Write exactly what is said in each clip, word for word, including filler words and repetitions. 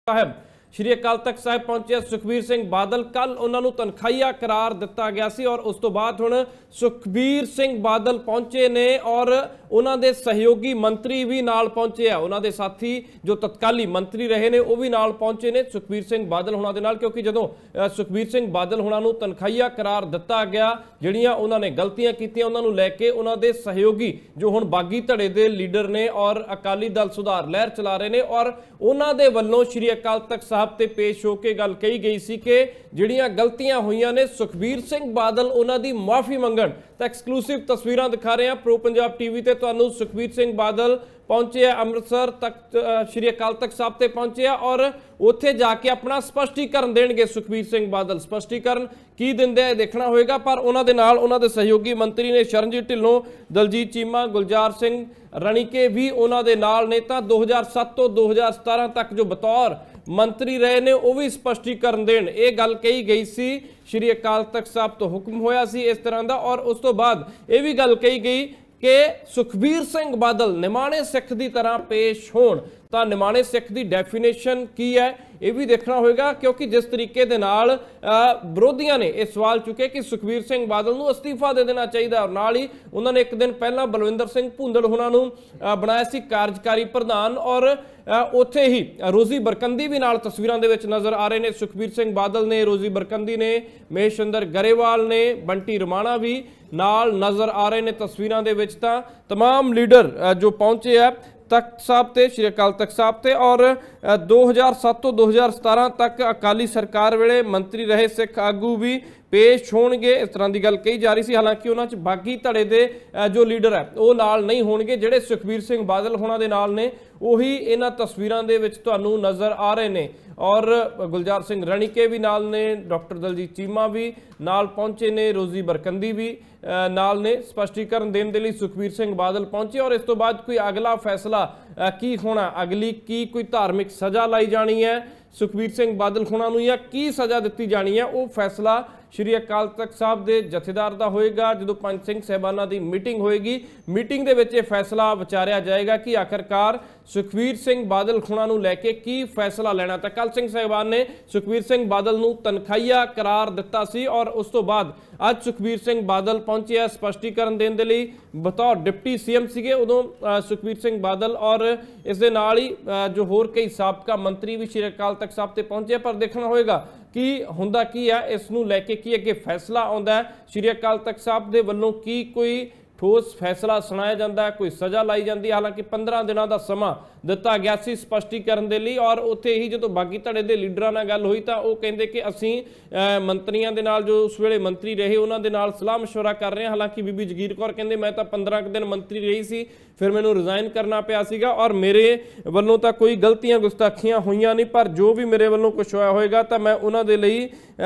साहब श्री अकाल तख्त साहब पहुंचे सुखबीर सिंह बादल। कल उन्होंने तनखाइया करार दिता गया सी और उस तो बाद हुण सुखबीर सिंह बादल पहुंचे ने और उन्होंने सहयोगी मंत्री भी नाल पहुंचे आ। उन्होंने साथी जो तत्काली मंत्री रहे ने वो भी नाल पहुंचे ने सुखबीर सिंह बादल हुणां दे नाल, क्योंकि जदों सुखबीर सिंह बादल हुणां नूं तनखाइया करार दिता गया, जिहड़ियां उन्होंने गलतियां कीतियां उन्हां नूं लैके उन्होंने सहयोगी जो हुण बागी धड़े दे लीडर ने और अकाली दल सुधार लहर चला रहे ने और उन्हां दे वल्लों श्री अकाल तख्त साहब ते पेश होके गल कही गई सी कि जिहड़ियां गलतियां होईयां ने सुखबीर सिंह बादल उन्हां दी माफी मंगण। तो एक्सक्लूसिव तस्वीरां दिखा रहे हैं प्रो पंजाब टीवी ते तुहानूं। सुखबीर सिंह बादल पहुंचे अमृतसर तख्त श्री अकाल तख्त साहब ते पहुंचे और उत्थे जाके अपना स्पष्टीकरण देणगे सुखबीर सिंह बादल। स्पष्टीकरण की दिंदे आ देखना होएगा, पर उन्हां दे नाल उन्हां दे सहयोगी मंत्री ने शरणजीत ढिल्लों, दलजीत चीमा, गुलजार सिंह रणीके भी उन्हां दे नाल ने। तां दो हज़ार सत्त तो दो हज़ार सतारह तक जो बतौर मंत्री रहे ने वो भी स्पष्टीकरण देण, ये गल कही गई सी। श्री अकाल तख्त साहब तो हुक्म होया सी इस तरह का और उस तो बाद ये भी गल कही गई कि सुखबीर सिंह बादल निमाणे सिख की तरह पेश होण। तो निमाणे सिख की डेफिनेशन की है ये भी देखना होगा, क्योंकि जिस तरीके दे नाल विरोधियों ने यह सवाल चुके कि सुखबीर सिंह बादल नूं अस्तीफा दे देना चाहिए और नाल ही उन्होंने एक दिन पहला बलविंदर सिंह भुंदड़ हुणां नूं बनाया सी कार्यकारी प्रधान और उत्थे ही रोजी बरकंदी भी नाल तस्वीरां दे विच नज़र आ रहे ने। सुखबीर सिंह बादल ने, रोजी बरकंदी ने, महेशचंद्र गरेवाल ने, बंटी रमाणा भी नाल नज़र आ रहे ने तस्वीरां दे विच। तां तमाम लीडर जो पहुंचे है तख्त साहब ते श्री अकाल तख्त साहब ते और दो हज़ार सत्त तो दो हज़ार सतारह तक अकाली सरकार वेले मंत्री रहे सिख आगू भी पेश होणगे, इस तरह की गल कही जा रही सी। हालांकि उन्हां च बागी धड़े दे जो लीडर है वो नाल नहीं होणगे, जिहड़े सुखबीर सिंह बादल होणां दे नाल ने उही इन्हां तस्वीरां दे विच तुहानूं नज़र आ रहे ने। और गुलजार सिंह रणीके भी नाल ने, डॉक्टर दलजीत चीमा भी नाल पहुंचे ने, रोजी बरकंदी भी नाल ने। स्पष्टीकरण देने के लिए सुखबीर सिंह बादल पहुंचे और इस तो बाद कोई अगला फैसला की होना, अगली की कोई धार्मिक सज़ा लाई जानी है सुखबीर सिंह बादल होना नूं या की सज़ा दी जानी है, वो फैसला श्री अकाल तख्त साहब के जथेदार का होएगा। जो पंच सिंह साहबाना की मीटिंग होएगी, मीटिंग के विच फैसला विचारिया जाएगा कि आखिरकार सुखबीर सिंह बादल खुणा नूं लैके की फैसला लेना। तो कल सिंह साहबान ने सुखबीर सिंह बादल नूं तनखाइया करार दिता सी और उस तो बाद अज सुखबीर सिंह बादल पहुंचे है स्पष्टीकरण देने के लिए बतौर डिप्टी सी एम सीगे उदों सुखबीर सिंह बादल और इस दे नाल ही जो होर कई साबका मंत्री भी श्री अकाल तख्त साहब ते पहुंचे। पर देखना होएगा कि हुंदा की है, इस नूं लैके की अगे फैसला आउंदा है श्री अकाल तख्त साहब दे वल्लों की कोई ठोस फैसला सुनाया जाता है, कोई सज़ा लाई जाती है। हालांकि पंद्रह दिनों का समा दिता गया सी स्पष्टीकरण के लिए और उत्थे ही जो बागी धड़े के लीडरां नाल गल हुई तो वो कहते कि असीं मंत्रियों के नाल जो उस वेले मंत्री रहे उन्होंने नाल सलाह मशवरा कर रहे हैं। हालांकि बीबी जगीर कौर कहते मैं तो पंद्रह दिन मंत्री रही सी, फिर मैनूं रिजाइन करना पिया सीगा और मेरे वल्लों तो कोई गलतियां गुस्ताखियां हुईयां नहीं, पर जो भी मेरे वल्लों कुछ होया होएगा तो मैं उन्होंने लिए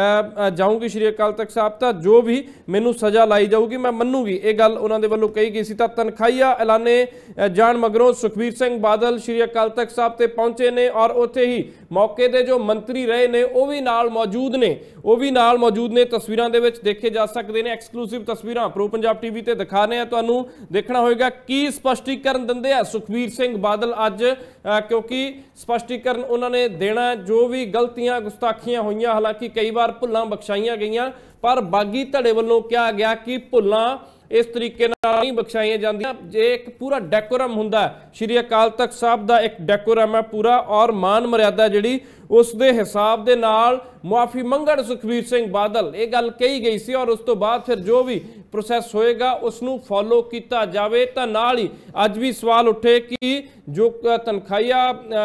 जाऊँगी श्री अकाल तख्त साहब, तो जो भी मैनूं सज़ा लाई जाऊगी मैं मन्नूगी। ये गल उन्होंने वल्लों कही गई सी। तां तनखाइया ऐलाने जाण मगरों सुखबीर सिंह बादल श्री अकाल तख्त साहब ते पहुंचे ने और उत्थे ही मौके ते जो मंत्री रहे ने वो भी नाल मौजूद ने वो भी नाल मौजूद ने। तस्वीरां दे विच देखे जा सकते हैं, एक्सक्लूसिव तस्वीरां प्रो पंजाब टीवी ते दिखा रहे हैं। तुहानूं देखना होएगा की स्पष्टीकरण दिंदे आ सुखबीर सिंह बादल अज, क्योंकि स्पष्टीकरण उन्होंने देना जो भी गलतियां गुस्ताखियां हुईयां, हालांकि कई बार भुल्लां बख्शाइयां गईयां पर बागी धड़े वल्लों कहा गया कि भुल्लां इस तरीके नाल नहीं बख्शाइयां जांदियां। जे एक पूरा डेकोरम हुंदा श्री अकाल तख्त साहब दा एक डेकोरम है पूरा और मान मर्यादा जिहड़ी उस दे हिसाब दे नाल मुआफी मंगण सुखबीर सिंह बादल, ये गल कही गई सी और उस तो बाद फिर जो भी प्रोसैस होएगा उसनूं फॉलो किया जाए। तो नाल ही अज भी सवाल उठे कि जो तनखाइया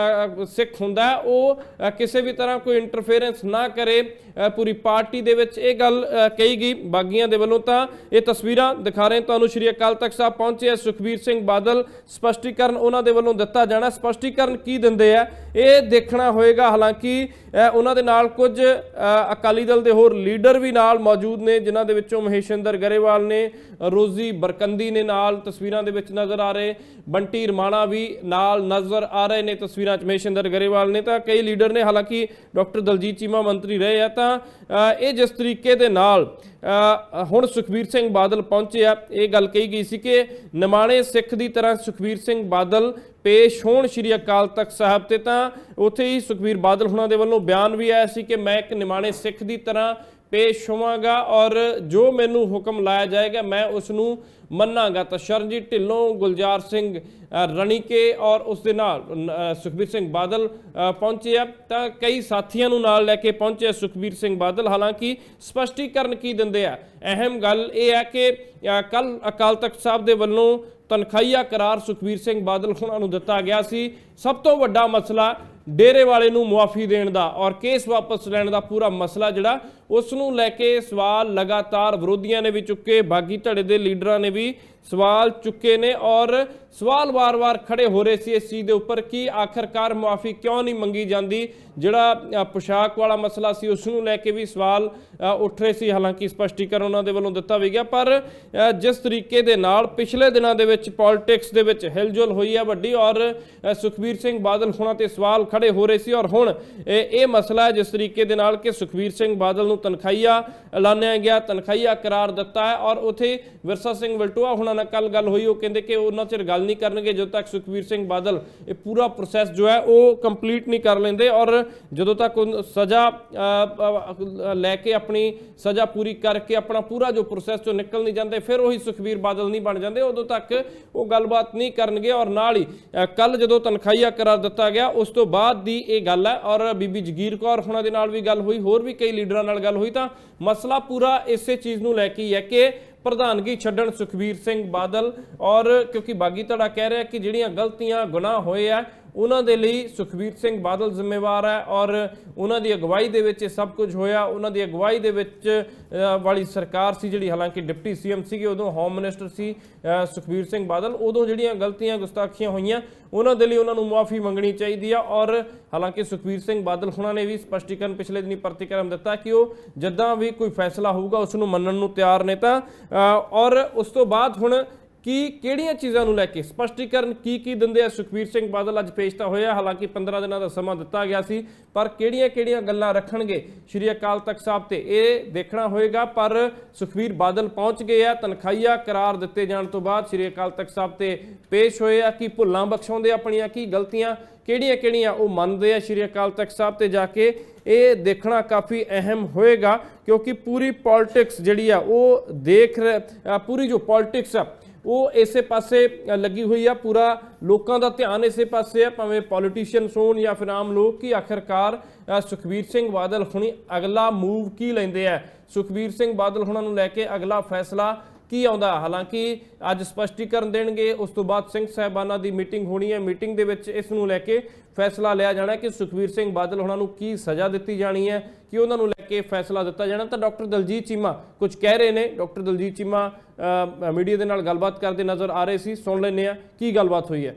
सिख हुंदा है वो किसी भी तरह कोई इंटरफेरेंस ना करे पूरी पार्टी दे विच, ये गल कही गई बागियां दे वल्लों। तां ये तस्वीरां दिखा रहे हैं तुहानूं, श्री अकाल तख्त साहब पहुंचे सुखबीर सिंह बादल, स्पष्टीकरण उन्हां दे वल्लों दिता जाना। स्पष्टीकरण की दिंदे आ ये देखना होएगा। हालांकि उन्हां दे नाल कुछ अकाली दल के होर लीडर भी नाल मौजूद ने, जिन्हां दे विचों महेशचंद्र गरेवाल ने, रोजी बरकंदी ने नाल तस्वीरां दे विच नज़र आ रहे, बंटी रमाणा भी नाल नज़र आ रहे ने तस्वीरां च। महेशचंद्र गरेवाल ने तो कई लीडर ने, हालांकि डॉक्टर दलजीत चीमा मंत्री रहे हैं। तो ये जिस तरीके दे नाल हुण सुखबीर सिंह बादल पहुंचे आ, ये गल कही गई सी कि निमाणे सिख की तरह सुखबीर सिंह बादल पेश होण श्री अकाल तख्त साहब ते तां उत्थे ही सुखबीर बादल हुणां दे वल्लों बयान भी आया सी कि मैं एक निमाणे सिख की तरह पेश होवांगा और जो मैनू हुक्म लाया जाएगा मैं उसनू मन्नांगा। तो शरणजीत ढिल्लों, गुलजार सिंह रणीके और उस दे नाल सुखबीर सिंह बादल पहुंचे आ। तो कई साथियों नाल लैके पहुंचे सुखबीर सिंह बादल। हालांकि स्पष्टीकरण की दिंदे आ, अहम गल यह है कि कल अकाल तख्त साहब दे वल्लों तनखाईया करार सुखबीर सिंह बादल हुणां नूं दिता गया सी। सब तो वड्डा मसला डेरे वाले नूं मुआफ़ी देण दा और केस वापस लैण दा पूरा मसला जिहड़ा उस नूं लैके सवाल लगातार विरोधियों ने भी चुके, बागी धड़े दे लीडरां ने भी सवाल चुके ने और सवाल वार वार खड़े हो रहे सी इस चीज़ के उपर कि आखिरकार मुआफ़ी क्यों नहीं मंगी जाती। जिहड़ा पोशाक वाला मसला सी उस नूं लैके भी सवाल उठ रहे सी। हालांकि स्पष्टीकरण उन्हां दे वल्लों दिता भी गया, पर जिस तरीके दे नाल पिछले दिनों दे विच पॉलिटिक्स दे विच हिलजुल हुई है वड्डी और सुखबीर सिंह बादल हुणां ते सवाल खड़े हो रहे सी और हुण ये मसला है जिस तरीके दे नाल कि सुखबीर सिंह बादल नूं तनखाईया ऐलानिया गया, तनखाईया करार दिता है और उत्थे विरसा सिंह वलटोआ हुणां नाल कल गल हुई, वो कहंदे कि उन्हां चिर गल नहीं करनगे जो तक सुखबीर सिंह बादल ये पूरा प्रोसैस जो है वो कंप्लीट नहीं कर लेंदे और जो तक सज़ा लैके अपनी सज़ा पूरी करके अपना पूरा जो प्रोसैस चो निकल नहीं जाते फिर वही सुखबीर बादल नहीं बन जाते, उदों तक वो गलबात नहीं करनगे। और नाल ही कल जो तनखाईया करार दिता गया उस तो बाद की ये गल है और बीबी जगीर कौर हुणां दे नाल भी गल हुई, होर भी कई लीडरां नाल गल हुई। तो मसला पूरा इसे चीज़ नूं लैके ही है कि प्रधानगी छड्डण सुखबीर सिंह बादल और क्योंकि बागी धड़ा कह रहा है कि जिहड़ियां गलतियां गुनाह होए आ उन्हां दे लई सुखबीर सिंह बादल जिम्मेवार है और उन्हां दी अगवाई दे विच सब कुछ होया। उन्हां दी अगवाई दे विच वाली सरकार सी जिहड़ी, हालांकि डिप्टी सी एम सी उदों होम मिनिस्टर सी सुखबीर सिंह बादल, उदों जिहड़ियां गलतियां गुस्ताखियां होईयां उन्हां दे लई उन्हां नूं मुआफ़ी मंगनी चाहिदी है। और हालांकि सुखबीर सिंह बादल हुणां ने भी स्पष्टीकरण पिछले दिनी प्रतिक्रम दिता कि वो जद्दां भी कोई फैसला होऊगा उस नूं मन्नण नूं तैयार ने। तां और उस तो बाद हुण कि किहड़ियां चीज़ों नूं लैके स्पष्टीकरण की की दिंदे आ सुखबीर सिंह बादल अज पेश तो होया। हालांकि पंद्रह दिनों का समा दिता गया सी, पर किहड़ियां किहड़ियां गल्लां रखणगे श्री अकाल तख्त साहब ते ये देखना होएगा। पर सुखबीर बादल पहुंच गए आ, तनखाईया करार दिते जाण तो बाद श्री अकाल तख्त साहब ते पेश होए आ कि भुल्लां बख्शाउंदे अपणियां की गलतियां किहड़ियां किहड़ियां वो मनदे आ श्री अकाल तख्त साहब ते जाके ये देखना काफ़ी अहम होएगा। क्योंकि पूरी पॉलिटिक्स जिहड़ी आ वो देख पूरी जो पॉलिटिक्स आ वो इसे पासे लगी हुई है, पूरा लोगों का ध्यान इसे पासे है, भावें पॉलिटिशियंस होण या फिर आम लोग कि आखिरकार सुखबीर सिंह बादल हुणी अगला मूव की लेंदे है, सुखबीर सिंह बादल हुणां नूं लैके अगला फैसला की आउंदा। हालांकि अज स्पष्टीकरण देणगे, उस तो बाद सिंह साहिबाना की मीटिंग होनी है, मीटिंग दे विच इस नूं लैके फैसला लिया जाना कि सुखबीर सिंह बादल हुणां नूं की सज़ा दी जानी है, कि उन्हां नूं लैके फैसला दिता जाना। तो डॉक्टर दलजीत चीमा कुछ कह रहे हैं। डॉक्टर दलजीत चीमा मीडिया के नाल गलबात करते नज़र आ रहे सी, सुन लैंदे आ की गलबात हुई है।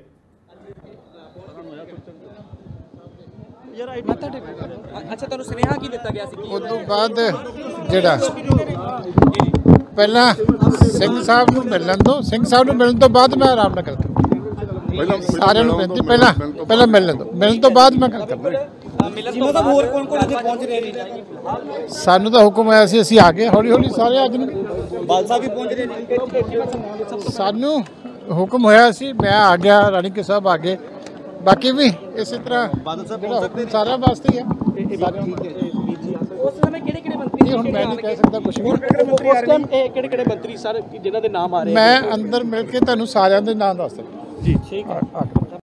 अच्छा, तुहानूं सुनेहा की दिता गया सी? उस तो बाद जिहड़ा पहला सिंह साहब नूं मिलण दो, सिंह साहब नूं मिलण तो बाद मैं आराम नाल करदा सारे नूं बेनती पहला पहला मिलण दो, मिलण तो बाद मैं गल करदा। सानू तो हुक्म आया सी, असीं आ गए, हौली हौली सारे आ जाणगे। बाल साहब भी पहुंच रहे, सानू हुक्म होया सी, मैं आ गया, राणीके साहब आ गए, बाकी भी इसी तरह सारा वास्ते ही है। उस समय किहड़े-किहड़े मंत्री ये हुण मैं नहीं कह सकता कुछ भी। उस टाइम किहड़े-किहड़े मंत्री सर जिन्हां दे नाम आ रहे मैं अंदर मिल के तुहानू सारिਆਂ ਦੇ नाम दस सकदा जी। ठीक है।